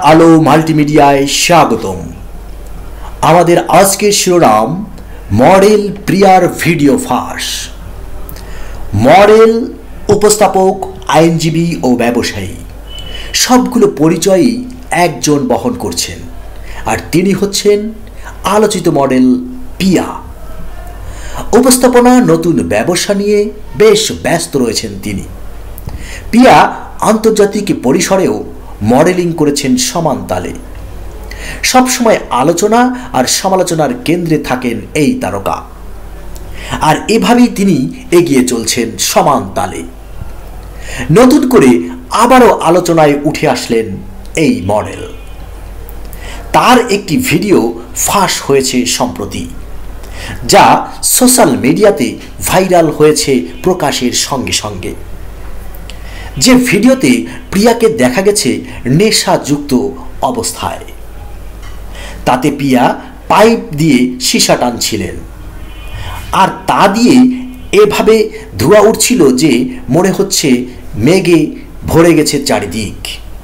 আলো মাল্টিমিডিয়ায় স্বাগতম। আমাদের আজকের শিরোনাম মডেল প্রিয়ার ভিডিও ফাঁস। মডেল, উপস্থাপক, আইনজীবী ও ব্যবসায়ী সবগুলো পরিচয়ই একজন বহন করছেন, আর তিনি হচ্ছেন আলোচিত মডেল পিয়া। উপস্থাপনা, নতুন ব্যবসা নিয়ে বেশ ব্যস্ত রয়েছেন তিনি। পিয়া আন্তর্জাতিক পরিসরেও মডেলিং করেছেন সমান তালে। সবসময় আলোচনা আর সমালোচনার কেন্দ্রে থাকেন এই তারকা, আর এভাবেই তিনি এগিয়ে চলছেন সমান তালে। নতুন করে আবারও আলোচনায় উঠে আসলেন এই মডেল। তার একটি ভিডিও ফাঁস হয়েছে সম্প্রতি, যা সোশ্যাল মিডিয়াতে ভাইরাল হয়েছে প্রকাশের সঙ্গে সঙ্গে। যে ভিডিওতে প্রিয়াকে দেখা গেছে নেশাযুক্ত অবস্থায়। তাতে প্রিয়া পাইপ দিয়ে সীসা টানছিলেন, আর তা দিয়ে এভাবে ধোঁয়া উঠছিল যে মনে হচ্ছে মেঘে ভরে গেছে চারিদিক।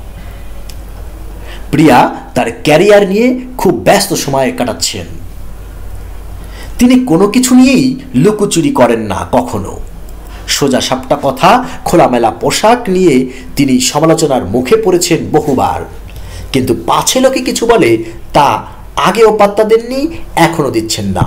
প্রিয়া তার ক্যারিয়ার নিয়ে খুব ব্যস্ত সময় কাটাচ্ছেন। তিনি কোনো কিছু নিয়েই লুকোচুরি করেন না কখনো। সোজা সাপটা কথা, খোলামেলা পোশাক নিয়ে তিনি সমালোচনার মুখে পড়েছেন বহুবার, কিন্তু পাছে লোকে কিছু বলে তা আগেও পাত্তা দেননি, এখনো দিচ্ছেন না।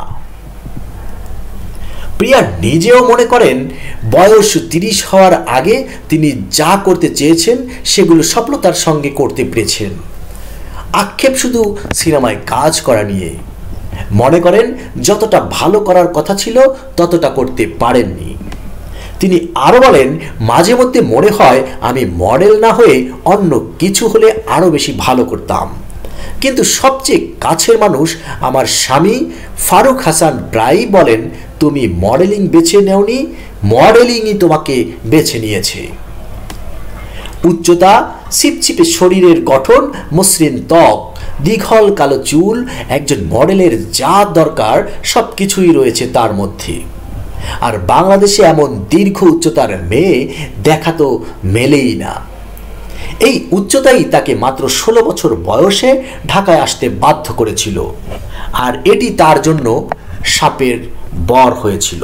প্রিয়া নিজেও মনে করেন বয়স 30 হওয়ার আগে তিনি যা করতে চেয়েছেন সেগুলো সফলতার সঙ্গে করতে পেরেছেন। আক্ষেপ শুধু সিনেমায় কাজ করা নিয়ে। মনে করেন যতটা ভালো করার কথা ছিল ততটা করতে পারেননি। তিনি আরও বলেন, মাঝে মধ্যে মনে হয় আমি মডেল না হয়ে অন্য কিছু হলে আরও বেশি ভালো করতাম, কিন্তু সবচেয়ে কাছের মানুষ আমার স্বামী ফারুক হাসান প্রায়ই বলেন, তুমি মডেলিং বেছে নেওনি, মডেলিংই তোমাকে বেছে নিয়েছে। উচ্চতা, ছিপছিপে শরীরের গঠন, মসৃণ ত্বক, দীঘল কালো চুল, একজন মডেলের যা দরকার সব কিছুই রয়েছে তার মধ্যে। আর বাংলাদেশে এমন দীর্ঘ উচ্চতার মেয়ে দেখা তো মেলেই না। এই উচ্চতাই তাকে মাত্র 16 বছর বয়সে ঢাকায় আসতে বাধ্য করেছিল, আর এটি তার জন্য সাপের বর হয়েছিল।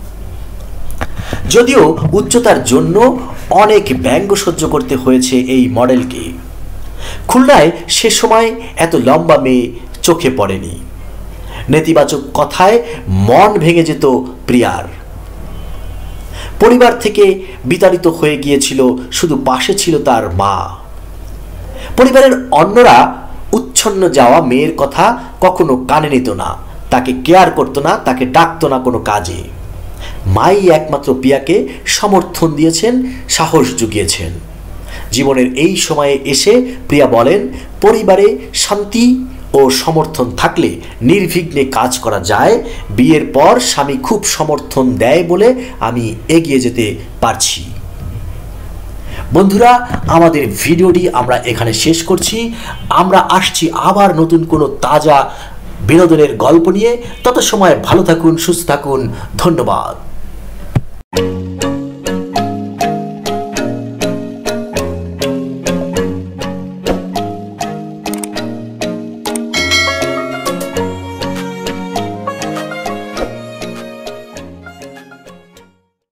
যদিও উচ্চতার জন্য অনেক ব্যঙ্গ সহ্য করতে হয়েছে এই মডেলকে। খুলনায় সে সময় এত লম্বা মেয়ে চোখে পড়েনি। নেতিবাচক কথায় মন ভেঙে যেত প্রিয়ার। পরিবার থেকে বিতাড়িত হয়ে গিয়েছিল, শুধু পাশে ছিল তার মা। পরিবারের অন্যরা উচ্ছন্ন যাওয়া মেয়ের কথা কখনো কানে নিত না, তাকে কেয়ার করতো না, তাকে ডাকতো না কোনো কাজে। মাই একমাত্র প্রিয়াকে সমর্থন দিয়েছেন, সাহস জুগিয়েছেন। জীবনের এই সময়ে এসে প্রিয়া বলেন, পরিবারে শান্তি ও সমর্থন থাকলে নির্বিঘ্নে কাজ করা যায়। বিয়ের পর স্বামী খুব সমর্থন দেয় বলে আমি এগিয়ে যেতে পারছি। বন্ধুরা, আমাদের ভিডিওটি আমরা এখানে শেষ করছি। আমরা আসছি আবার নতুন কোনো তাজা বিনোদনের গল্প নিয়ে। তত সময় ভালো থাকুন, সুস্থ থাকুন। ধন্যবাদ।